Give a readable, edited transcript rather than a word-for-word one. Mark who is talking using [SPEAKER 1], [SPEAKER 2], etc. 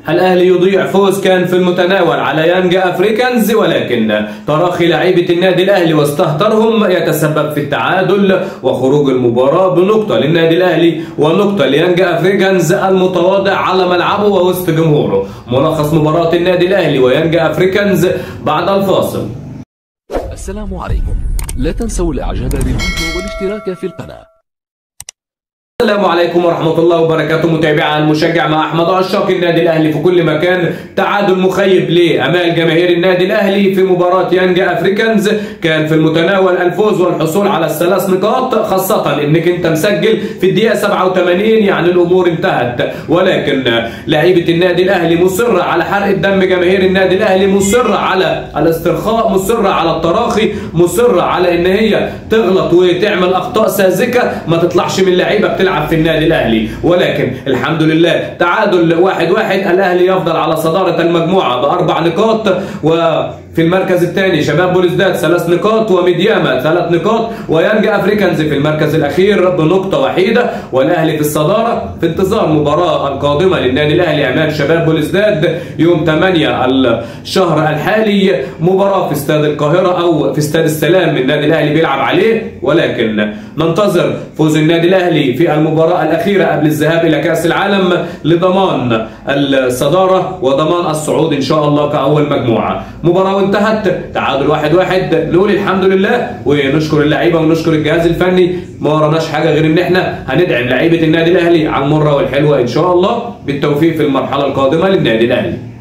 [SPEAKER 1] الأهلي يضيع فوز كان في المتناول على يانج أفريكانز، ولكن تراخي لعيبة النادي الأهلي واستهترهم يتسبب في التعادل وخروج المباراة بنقطة للنادي الأهلي ونقطة ليانج أفريكانز المتواضع على ملعبه ووسط جمهوره. ملخص مباراة النادي الأهلي ويانج أفريكانز بعد الفاصل.
[SPEAKER 2] السلام عليكم، لا تنسوا الإعجاب بالفيديو والاشتراك في القناة.
[SPEAKER 1] السلام عليكم ورحمة الله وبركاته. متابعي المشجع مع أحمد عشاق النادي الأهلي في كل مكان. تعادل مخيب لأمال جماهير النادي الأهلي في مباراة يانج أفريكانز. كان في المتناول الفوز والحصول على الثلاث نقاط، خاصة إنك أنت مسجل في الدقيقة 87، يعني الأمور انتهت. ولكن لعيبة النادي الأهلي مصرة على حرق الدم، جماهير النادي الأهلي مصرة على الاسترخاء، مصرة على التراخي، مصرة على إن هي تغلط وتعمل أخطاء ساذجة ما تطلعش من لعيبة بتلعب في النادي الأهلي. ولكن الحمد لله تعادل 1-1. الأهلي يفضل على صدارة المجموعة ب4 نقاط، وفي المركز الثاني شباب بوليسداد 3 نقاط، وميدياما 3 نقاط، ويانج أفريكانز في المركز الأخير بنقطة وحيدة. والأهلي في الصدارة في انتظار المباراة القادمة للنادي الأهلي أمام شباب بوليسداد يوم 8 الشهر الحالي، مباراة في استاد القاهرة أو في استاد السلام النادي الأهلي بيلعب عليه. ولكن ننتظر فوز النادي الأهلي في المباراة الأخيرة قبل الذهاب إلى كأس العالم لضمان الصدارة وضمان الصعود إن شاء الله كأول مجموعة. مباراة وانتهت تعادل 1-1. نقول الحمد لله ونشكر اللعيبة ونشكر الجهاز الفني. ما وراناش حاجة غير إن إحنا هندعم لعيبة النادي الأهلي على المرة والحلوة إن شاء الله بالتوفيق في المرحلة القادمة للنادي الأهلي.